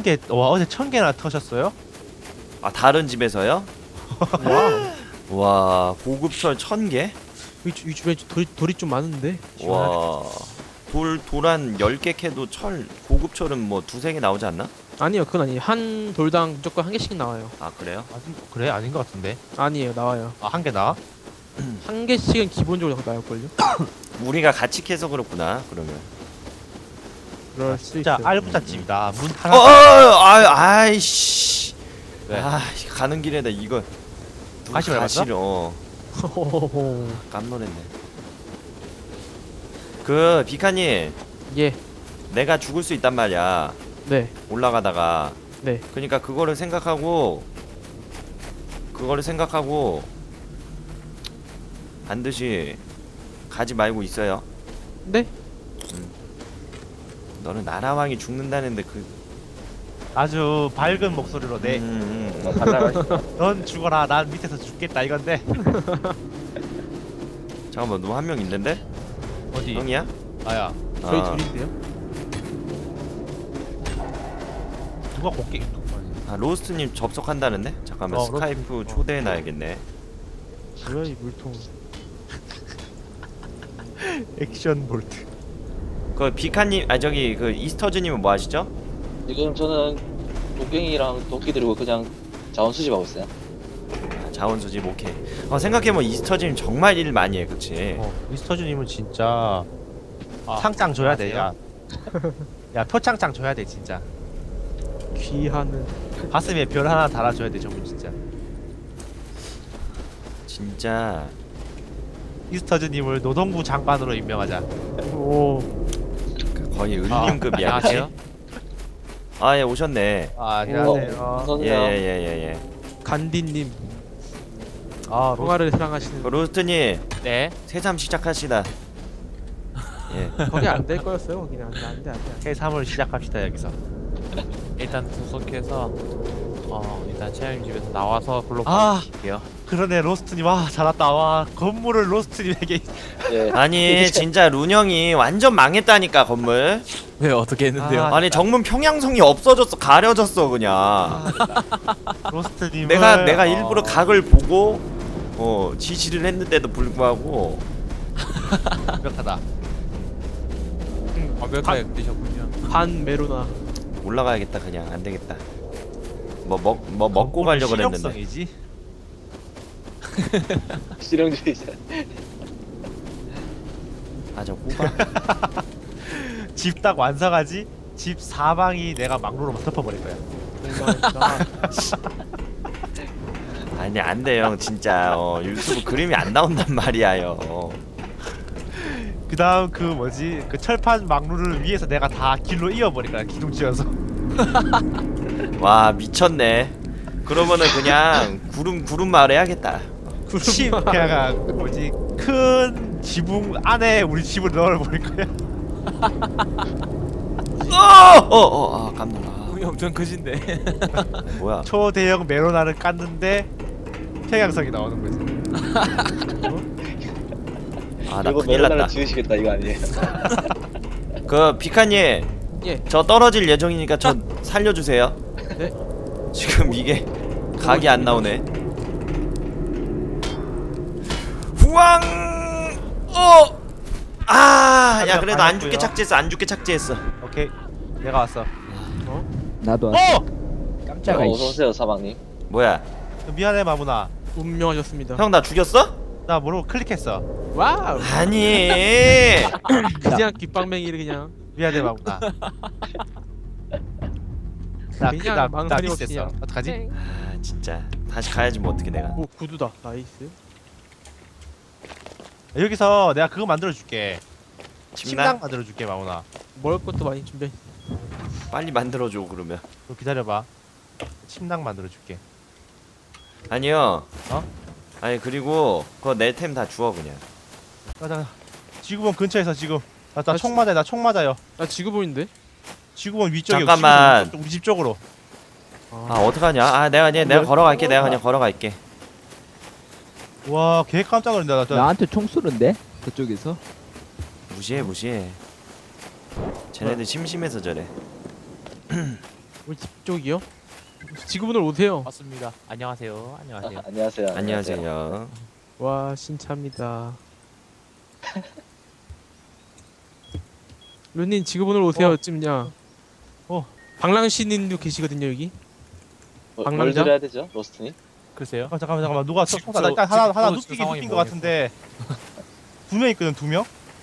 1000개. 와, 어제 1000개나 터셨어요? 아, 다른 집에서요? 와, 고급철 1000개? 이 주변에 돌이 좀 많은데. 와, 돌 한 10개 캐도 고급철은 뭐 두세 개 나오지 않나? 아니요, 그건 아니에요. 한 돌당 무조건 한 개씩 나와요. 아, 그래요? 그래? 아닌 것 같은데. 아니에요, 나와요. 아, 한 개 나와? 한 개씩은 기본적으로 나올걸요? 우리가 같이 캐서 그렇구나, 그러면. 그럴 수 진짜 있어요. 알부자집이다. 문 어, 하나. 아이씨. 왜? 아, 가는 길에다 이거. 가시 밟았어? 호호호. 깜놀했네. 그 비카님, 예, 내가 죽을 수 있단 말이야. 네, 올라가다가. 네. 그러니까 그거를 생각하고 반드시 가지 말고 있어요. 네? 너는 나라왕이 죽는다는데 아주 밝은 목소리로 넌 죽어라. 난 밑에서 죽겠다 이건데. 잠깐만, 너 한 명 있는데? 어디? 형이야? 나야. 저희 아. 둘인데요? 누가 곱게? 아, 로스트님 접속한다는데? 잠깐만, 스카이프 로스트님. 초대해놔야겠네. 뭐야 이 물통. 액션 볼트. 그 비카님, 아 저기 그 이스터즈님은 뭐 하시죠? 지금 저는 곡괭이랑 도끼 들고 그냥 자원 수집하고 있어요. 아, 자원수집 오케이. 생각해보면 이스터즈님 정말 일 많이 해, 그치? 미스터즈님은 진짜 상장 줘야 돼. 야, 야 표창장 줘야 돼 진짜. 귀하는. 가슴에 별 하나 달아줘야 돼 저분 진짜. 진짜 이스터즈님을 노동부 장관으로 임명하자. 오. 거의 은림급이야. 안녕하세요. 아, 예, 오셨네. 아 안녕하세요. 감사합니다. 예예예예. 간디님 아 평화를 사랑하시는. 그 로스트님 네. 새삼 시작하시다. 예. 거기 안 될 거였어요. 거기는 안돼. 해삼을 시작합시다 여기서. 일단 구속해서 일단 채영 집에서 나와서 글로 아 갈게요. 그러네 로스트님. 와 잘났다. 와 건물을 로스트님에게. 예. 아니 진짜 룬형이 완전 망했다니까 건물. 왜 어떻게 했는데요? 아, 아니 정문 평양성이 없어졌어. 가려졌어 그냥. 로스트님. 내가 일부러 각을 보고 지시를 했는데도 불구하고 완벽하다. 완벽하게 되셨군요. 반 메로나. 올라가야겠다. 그냥 안 되겠다. 뭐 먹고 가려고 그랬는데. 실용성이지. 실용주의자. 아, 저 호박. 집 딱 완성하지. 집 사방이 내가 막루로 덮어버릴 거야. 아니 안 돼 형 진짜. 유튜브 그림이 안 나온단 말이야 형. 그 다음 그 뭐지 그 철판 막루를 위해서 내가 다 길로 이어버릴 거야. 기둥 지어서. 와 미쳤네. 그러면은 그냥 구름 마을 해야겠다. 집 그냥 뭐지 큰 지붕 안에 우리 집을 넣어버릴 거야. 아 깜놀아. 꿈이 엄청 크신데. 뭐야? 초대형 메로나를 깠는데 평양성이 나오는 거지. 아 나 이거 큰일 메로나를 났다. 지으시겠다 이거 아니에요? 그 비카님, 예. 저 떨어질 예정이니까 저 살려주세요. 네. 지금 이게 각이 안 나오네. 후왕. 야 그래도 안 죽게 착지했어. 안 죽게 착지했어. 오케이 내가 왔어. 나도 왔어. 깜짝아. 어서 오세요 사방님. 뭐야? 미안해 마무나. 운명하셨습니다. 형 나 죽였어? 나 모르고 클릭했어. 와우. 아니. 그냥 귓방맹이를 그냥. 미안해 마무나. 그냥 망설임 없이 미스했어. 그냥. 어떡하지? 아 진짜 다시 가야지 뭐 어떻게 내가. 오 구두다. 나이스. 여기서 내가 그거 만들어줄게. 침낭 침낭 만들어줄게 마무나. 먹을 것도 많이 준비해. 빨리 만들어줘 그러면. 너 기다려봐. 침낭 만들어줄게. 아니요. 어? 아니 그리고 그거 내 템 다 주워 그냥. 나 지구본 근처에서 지금 나 총 맞아요. 나 총 맞아요. 나 지구본인데? 지구본 위쪽에. 잠깐만. 지구본 우리 집 쪽으로. 아 어떡하냐? 아 내가 걸어갈게. 내가 그냥 걸어갈게. 와, 개 깜짝 놀란다. 나한테 총 쏘는데? 그쪽에서? 무시해. 쟤네들 심심해서 저래. 우리 집 쪽이요? 지구본으로 오세요. 맞습니다. 안녕하세요. 안녕하세요. 안녕하세요. 안녕하세요. 와 신차입니다. 루님 지구본으로 오세요. 쯤냐. 방랑시님도 계시거든요 여기. 뭘 방랑자? 드려야 되죠, 로스트님? 글쎄요. 잠깐만 누가 지금 나 일단 하나 지금 눕히긴 상황이 눕힌 것 모르겠어. 같은데 두 명 있거든 두 명?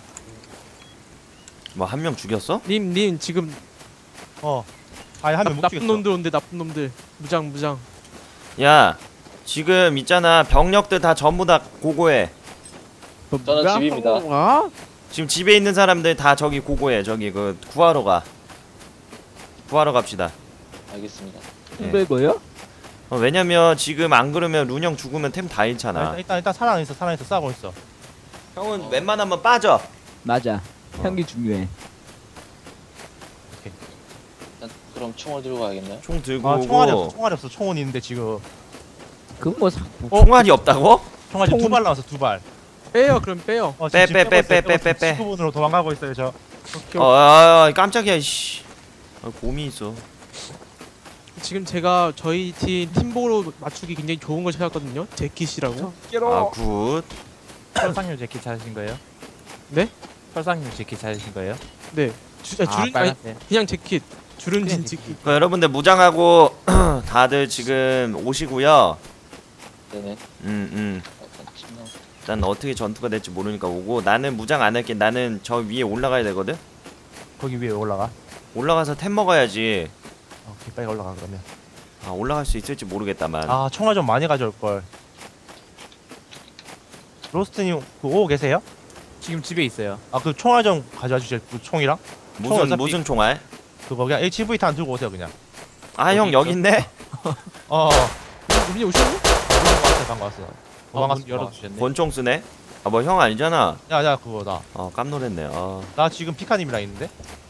뭐 한 명 죽였어? 님 지금 아니 한 명 못 나쁜 죽였어. 놈들 온대 나쁜 놈들. 무장. 야 지금 있잖아 병력들 다 전부 다 고고해. 저는 집입니다. 아? 지금 집에 있는 사람들 다 저기 고고해. 저기 그 구하러 갑시다. 알겠습니다. tumber고요? 왜냐면 지금 안 그러면 룬형 죽으면 템 다 잃잖아. 일단 살아있어 싸고 있어. 형은 웬만하면 빠져. 맞아. 향기 중요해. 일단 그럼 총을 들고 가야겠네요. 총 들고 아 총알이 오고. 없어 총알이 없어 총은 있는데 지금 그건 뭐 총알이 없다고? 총알이 총은- 두 발 나왔어 두 발. 빼요 그럼 빼요. 빼, 빼. 지구본으로 도망가고 있어요 저. 오케이, 깜짝이야 씨. 곰이 있어. 지금 제가 저희 팀보로 맞추기 굉장히 좋은 걸 찾았거든요. 제킷이라고. 아 굿. 설상류 재킷 찾으신 거예요? 네? 설상류 재킷 찾으신 거예요? 네. 주른 아니 빨간색. 그냥 재킷. 주른진 그냥 재킷. 여러분들 무장하고 다들 지금 오시고요. 네네. 약간 침낭. 난 어떻게 전투가 될지 모르니까 오고 나는 무장 안 할게. 나는 저 위에 올라가야 되거든. 거기 위에 올라가. 올라가서 템 먹어야지. 오케이 빨리 올라가 그러면. 아 올라갈 수 있을지 모르겠다만. 아 총알 좀 많이 가져올 걸. 로스트님 그 오고 계세요? 지금 집에 있어요. 아 그 총알 좀 가져와 주실 그 총이랑 무슨 어차피- 무슨 총알? 그거 그냥 HV 탄 들고 오세요 그냥. 아 형 여기 있네. 루님 오셨네? 반가웠어. 문 도망갔어. 열어주셨네. 권총 쓰네. 아 뭐 형 아니잖아. 야야 그거다. 깜놀했네. 나 지금 피카님이랑 있는데.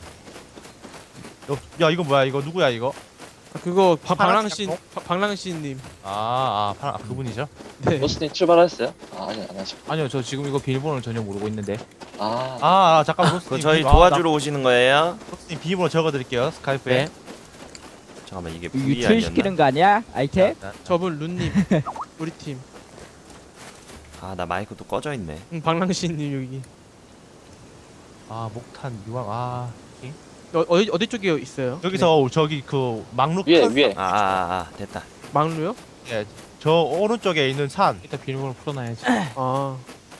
야 이거 뭐야 이거 누구야 이거? 아, 그거 파란 방랑신님. 그분이죠? 네. 로스트님 출발하셨어요? 아니 안 하시고. 아니요, 저 지금 이거 비밀번호를 전혀 모르고 있는데. 잠깐 그 로스트님 저희 도와주러 오시는 거예요? 로스트님 비밀번호 적어드릴게요 스카이프에. 네. 잠깐만 이게 V 유출시키는 아니었나? 거 아니야? 아이템? 저분 룬님. 우리 팀. 나 마이크 또 꺼져 있네. 방랑신님 여기. 목탄 유황 어디 쪽에 있어요? 여기서 저기 그 막루 위에. 됐다. 막루요? 저 오른쪽에 있는 산. 일단 비밀번호 풀어놔야지. 아.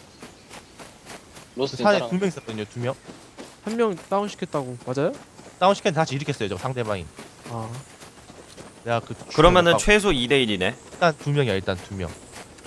그 로스트님 산에 따라. 두 명 있었거든요 두 명. 한 명 다운 시켰다고. 맞아요? 다운 시켰는데 다시 일으켰어요 저 상대방이. 아. 내가 그러면은 최소 2대 1이네. 일단 두 명이야 일단 두 명.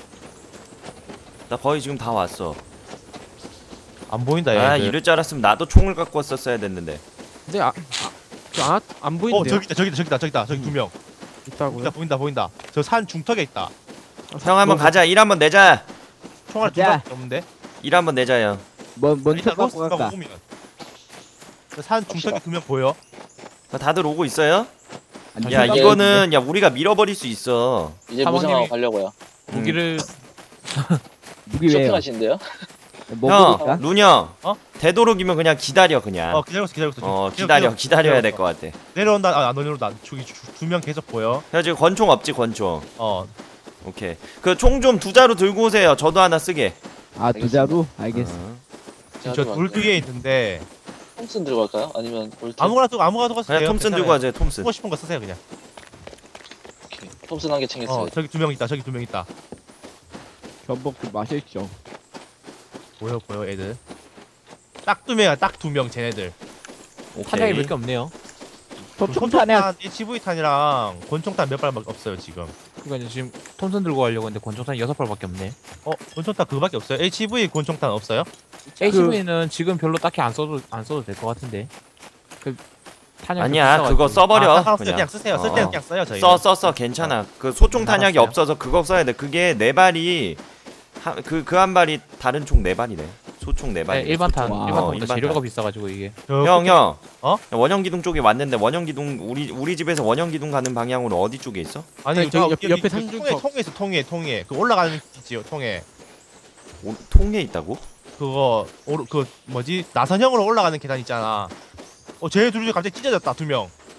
나 거의 지금 다 왔어. 안 보인다 얘. 이럴 줄 알았으면 나도 총을 갖고 왔었어야 됐는데. 근데 안 보이는데요? 저기다 저기 두 명. 있다고요? 보인다. 저 산 중턱에 있다. 형 한번 가자. 일 한번 내자. 총알 두 가자. 발밖에 없는데. 일 한번 내자 형. 뭔 일단 척 갖고 로스트가 갈까? 먹으면. 산 중턱에 두 명 보여? 다들 오고 있어요? 아니, 야 생각보다 이거는 야 우리가 밀어버릴 수 있어. 이제 사모님이- 무장하고 가려고요. 무기를 무기 왜요? 쇼핑하시는데요? 뭐 형, 먹을까? 룬형. 어? 되도록이면 그냥 기다려 그냥. 기다렸어. 기다려야 될 것 같아. 내려온다. 안 내려온다. 저기 두 명 계속 보여. 형 지금 권총 없지 권총. 어. 오케이. 그 총 좀 두 자루 들고 오세요. 저도 하나 쓰게. 두 자루? 알겠어. 제가 저 들고 돌 갈게요. 뒤에 있는데 톰슨 들고 갈까요? 아니면 볼트? 아무거나 쓰고 쓰세요. 그냥 톰슨 들고 가세요. 톰슨. 쓰고 싶은 거 쓰세요 그냥. 오케이. 톰슨 한 개 챙겼어요. 저기 두 명 있다. 저기 두 명 있다. 전복 좀 마실죠. 보여 애들. 딱 두 명이야. 딱 두 명 쟤네들. 탄약이 오케이. 몇 개 없네요. 토총탄에 HV 탄이랑 권총탄 몇 발밖에 없어요 지금. 그러니까 지금 톰슨 들고 가려고 했는데 권총탄이 6발밖에 없네. 권총탄 그거밖에 없어요. HV 권총탄 없어요? HV는 지금 별로 딱히 안 써도 될 것 같은데. 그 탄약 아니야 그거 써버려. 상관없어요. 그냥 쓰세요. 쓸 때는 그냥 써요 저희. 써 괜찮아. 그 소총 탄약이 알았어요. 없어서 그거 써야 돼. 그게 네 발이 그 한 발이 다른 총 네 발이네. 소총 네 발이. 일반 탄, 와. 일반 탄보다 일반 재료가 탄. 비싸가지고 이게. 형. 어? 원형 기둥 쪽에 왔는데 원형 기둥 우리 집에서 원형 기둥 가는 방향으로 어디 쪽에 있어? 아니 저기 여기 옆에 산중턱. 통에 있어 통에 그 올라가는 게 있지요 통에. 통에 있다고? 그거 그 뭐지 나선형으로 올라가는 계단 있잖아. 쟤네 둘이 갑자기 찢어졌다 두 명.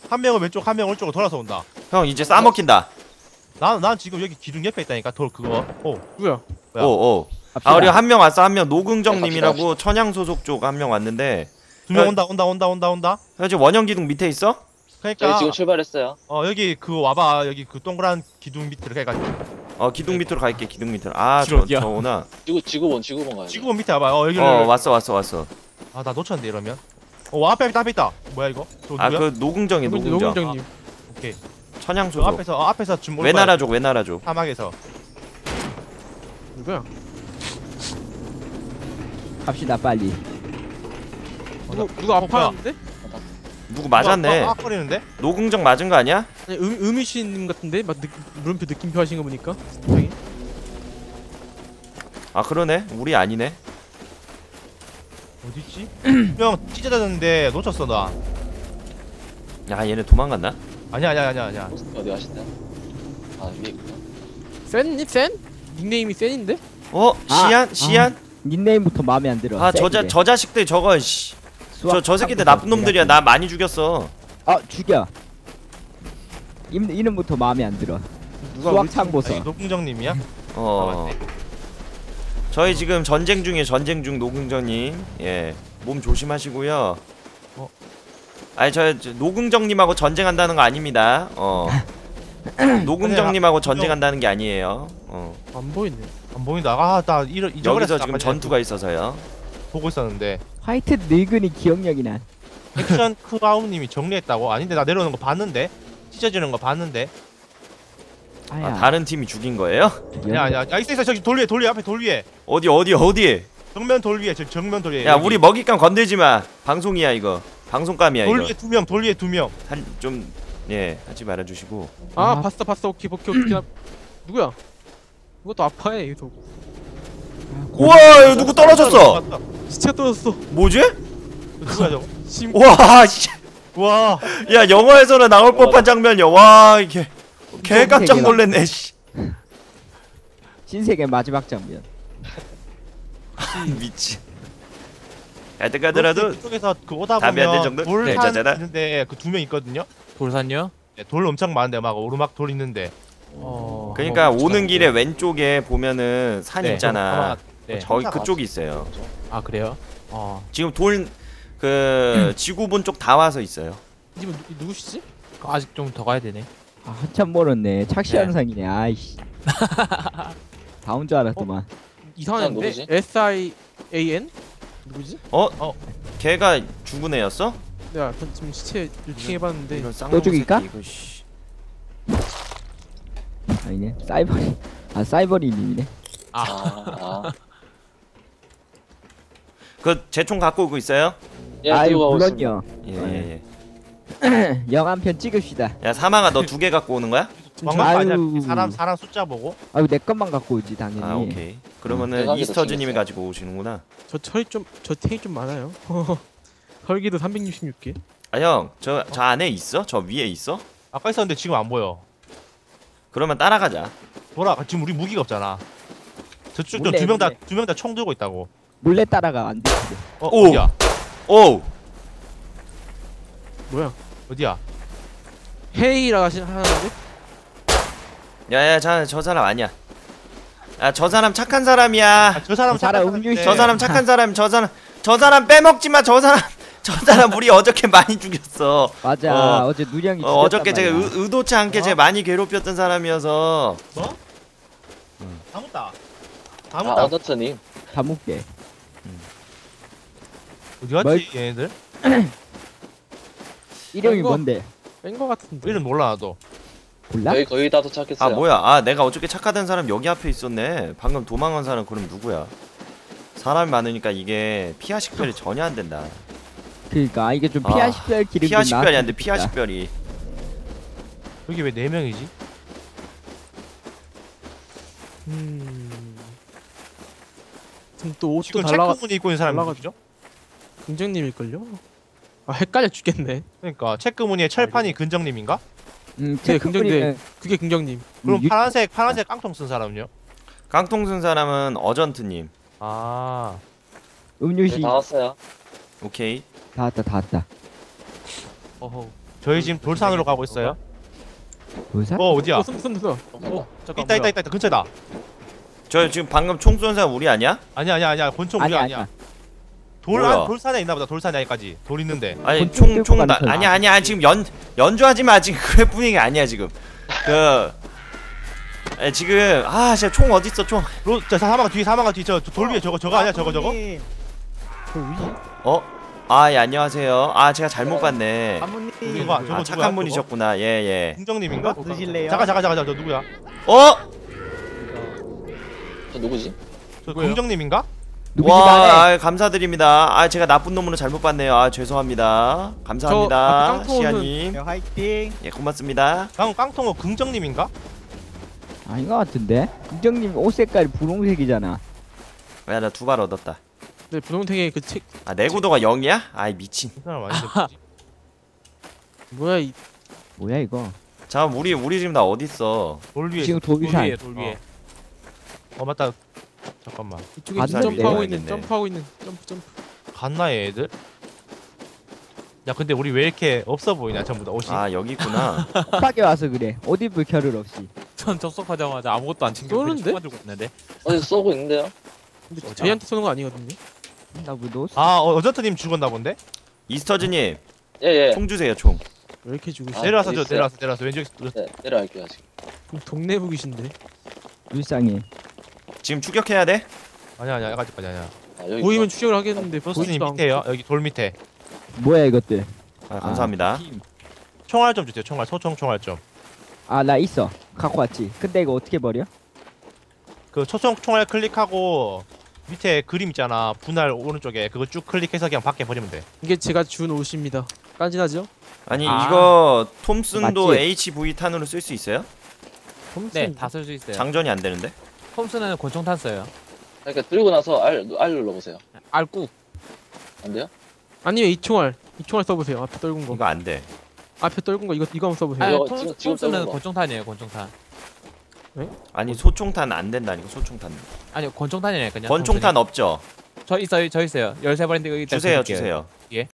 한 명은 왼쪽 한 명은 오른쪽으로 돌아서 온다. 형 이제 싸먹힌다. 난 지금 여기 기둥 옆에 있다니까 돌 그거. 누구야? 뭐야? 오오. 갑시다. 아 우리 한 명 왔어. 한 명 노긍정님이라고 갑시다. 천양 소속 쪽 한 명 왔는데. 두 명 온다. 형 지금 원형 기둥 밑에 있어? 그러니까 저희 지금 출발했어요. 여기 그 와봐 여기 그 동그란 기둥 밑으로 해가지고 기둥 밑으로 갈게. 기둥 밑으로. 아 저 기록이야. 오나. 지구본 가야 돼. 지구본 밑에 와봐. 여기. 왔어. 아 나 놓쳤는데 이러면. 앞에 있다. 뭐야 이거? 저 누구야? 그 노긍정이 노긍정. 노공정님. 오케이. 천양 저 소속. 앞에서 좀 외나라족. 사막에서. 누구야? 갑시다 빨리. 누가 아파하는데? 누구 맞았네. 거리는데? 노긍정 맞은 거 아니야? 아니 음이신 같은데? 막 물음표 느낌표 하신 거 보니까. 굉장히. 아 그러네. 우리 아니네. 어디지? 형 찢어졌는데 놓쳤어 나. 야 얘네 도망갔나? 아니야. 어디 가신다? 아 위에 있구나. 센? 닉네임이 센인데? 시안? 닉네임부터 마음에 안 들어. 저 자식들 저거 씨. 저 새끼들 나쁜 놈들이야. 나 많이 죽였어. 죽여. 이름부터 마음에 안 들어. 수학창 보서. 노궁정님이야? 맞네. 저희 지금 전쟁 중 노긍정님. 예. 몸 조심하시고요. 아니 저 노긍정님하고 전쟁한다는 거 아닙니다. 노긍정님하고 전쟁한다는 게 아니에요. 안 보이네. 안 보인다. 나 잊어버렸어. 여기서 지금 전투가 있어서요. 보고 있었는데. 화이트 늙은이 기억력이 난. 액션 크라운님이 정리했다고? 아닌데 나 내려오는 거 봤는데. 찢어지는 거 봤는데. 아야. 다른 팀이 죽인 거예요? 야 있어 저기 돌 위에 앞에 돌 위에. 어디? 정면 돌 위에 정면 돌 위에. 야 여기. 우리 먹잇감 건들지 마. 방송이야 이거. 방송감이야 돌 이거. 위에 돌 위에 두 명. 하지 말아주시고. 아. 봤어. 오케이. 누구야? 이것도 아파해 계속. 우와 이거 누구 떨어졌어? 시체가 떨어졌어. 뭐지? 누구야 저거? 와 씨. 와. 야 영화에서는 나올 법한 장면이야. 와 이게 개 깜짝 놀랐네. 씨. 신세계 마지막 장면. 미치. 하여튼가더라도 그쪽에서 그 오다 답이 안될 보면 정도? 돌산 네, 자자라. 있는데 그 두 명 있거든요. 돌산요? 네, 돌 엄청 많은데 막 오르막 돌 있는데. 그러니까 오는 길에 왼쪽에 보면은 산 네, 있잖아. 네. 저기 그쪽이 있어요. 아 그래요? 지금 지구본 쪽 다 와서 있어요. 이분 누구시지? 아직 좀 더 가야 되네. 한참 멀었네. 착시 네. 현상이네. 아이씨. 다 온 줄 알았더만. 이상한데? 누구지? SIAN? 누구지? 걔가 죽은 애였어? 내가 지금 시체 루팅해봤는데 이런 쌍놈 또 죽일까? 새끼, 이거 씨. 아니네. 사이버리. 사이버리님이네. 그 제총 갖고 오고 있어요? 예, 아유 들고 가고 있습니다. 물론요. 예. 영화 한 편 찍읍시다. 야 사망아 너 2개 갖고 오는 거야? 방금 아니야. 아유. 사람 숫자 보고. 아유 내 것만 갖고 오지 당연히. 아 오케이. 그러면은 대박이다, 이스터즈님이 진짜. 가지고 오시는구나. 저 탱이 좀 많아요. 혈기도 366개. 아 형 저 안에 있어? 저 위에 있어? 아까 있었는데 지금 안 보여. 그러면 따라가자. 지금 우리 무기가 없잖아. 저쪽 몰래, 두 명 몰래. 다 총 들고 있다고. 몰래 따라가 안 돼. 오! 어디야? 오! 뭐야? 어디야? 헤이라 하는데? 야야 저 사람 아니야. 야 저 사람 착한 사람이야. 저 사람 저 사람 착한 음료수. 사람인데. 저 사람 착한 사람. 저 사람 빼먹지 마. 저 사람 우리 어저께 많이 죽였어. 맞아. 어제 누령이 죽였단 어저께 제가 말이야. 의도치 않게 제 많이 괴롭혔던 사람이어서. 다 묻다. 어저트님. 다 묻게. 어디 갔지 얘네들? 이름이 이거- 뭔데? 뺀거 같은데. 이름 몰라 나도. 몰라? 저희 거의 다 도착했어요. 아 뭐야? 내가 어저께 착하던 사람 여기 앞에 있었네. 방금 도망간 사람 그럼 누구야? 사람이 많으니까 이게 피하 식별이 전혀 안 된다. 그러니까 이게 좀 피하 식별 기름 피하 식별이 안 돼. 피하 식별이. 여기 왜 4명이지? 지금 또 옷도 지금 달라가 체크무늬 입고 있는 사람이 달라가- 누구죠? 긍정님일걸요? 아 헷갈려 죽겠네. 그러니까 체크무늬의 철판이 근정님인가? 네, 체크무늬는 그게 긍정님. 그럼 유- 파란색 깡통 쓴 사람은요? 깡통 쓴 사람은 어전트님. 아. 음료시 네, 다 왔어요. 오케이. 다 왔다. 어허. 저희 지금 돌산으로 가고 있어요. 돌산? 어디야? 쏜다. 있다 있다 있다 근처다. 저 지금 방금 총 쏜 사람 우리 아니야? 아니야 권총 우리 아니야. 뭐야? 돌산에 있나보다. 돌산에 아직까지 돌 있는데. 아니 권총 들고 총 가는 소리. 아니야 지금 연주하지 마 지금 그럴 분위기 아니야 지금 지금 진짜 총 어디 있어 총? 저 사망가 뒤 저 돌 위에 저거 아니야 저거. 저 위에. 예, 안녕하세요. 제가 잘못 봤네. 사모님. 저거 착한 누구야, 분이셨구나. 예. 긍정님인가? 드실래요? 잠깐 저 누구야? 저 누구지? 저 누구예요? 긍정님인가? 누구지 말해. 와, 감사드립니다. 제가 나쁜 놈으로 잘못 봤네요. 죄송합니다. 감사합니다. 저, 깡통은- 시아님. 화이팅. 예, 고맙습니다. 깡통은 긍정님인가? 아닌 것 같은데? 국장님 옷 색깔이 분홍색이잖아. 야, 나 2발 얻었다. 네, 분홍탱이 그 책 내구도가 0이야? 아이, 미친. 이 사람 아닌데 뭐지? 뭐야 이 뭐야 이거? 잠깐, 우리 지금 다 어딨어? 돌 위에. 지금 돌 돌산. 위에 돌 위에. 맞다. 잠깐만. 이쪽에 아, 점프하고 네. 있는 점프. 갔나 얘들? 야 근데 우리 왜 이렇게 없어 보이냐 전부 다 옷이. 여기 있구나. 급하게 와서 그래. 옷 입을 겨를 없이. 전 접속하자마자 아무것도 안 챙겨 쏘는데? 총만 들고 있는데. 어디서 쏘고 있는데요? 근데 저희한테 쏘는 거 아니거든요. 나뭐 넣었어? 어저트님 죽었나 본데? 이스터즈님, 예예. 총 주세요, 총. 왜 이렇게 죽고 있어? 내려와서 여기 줘 있어요? 내려와서 왼쪽에 네, 내려갈게요 지금. 동네북이신데. 불쌍해. 지금 추격해야 돼? 아니야 여기까지 아니야. 여기 보이면 추적을 하겠는데 로스님 보이지도 밑에요. 않고. 여기 돌 밑에. 뭐야 이것들? 감사합니다. 팀. 총알 좀 주세요. 소총 총알 좀. 나 있어. 갖고 왔지. 근데 이거 어떻게 버려? 그 초총 총알 클릭하고 밑에 그림 있잖아. 분할 오른쪽에 그거 쭉 클릭해서 그냥 밖에 버리면 돼. 이게 제가 준 옷입니다. 깐지나죠? 아니, 아. 이거 톰슨도 맞지? HV 탄으로 쓸 수 있어요? 네, 다 쓸 수 있어요. 장전이 안 되는데? 톰슨은 권총탄 써요. 그러니까 들고 나서 R 눌러보세요. 알꾹. 안 돼요? 아니요 이 총알 써보세요. 앞에 떨군 거. 이거 안 돼. 앞에 떨군 거 이거 한번 써보세요. 아니, 이거 지금 톰슨은 써본 거. 권총탄이에요. 권총탄. 아니, 소총탄 안 된다니까, 소총탄. 아니요, 권총탄이라니까요. 권총탄 없죠? 저 있어요. 13발인데 여기 있다 주세요, 드릴게요. 주세요. 예.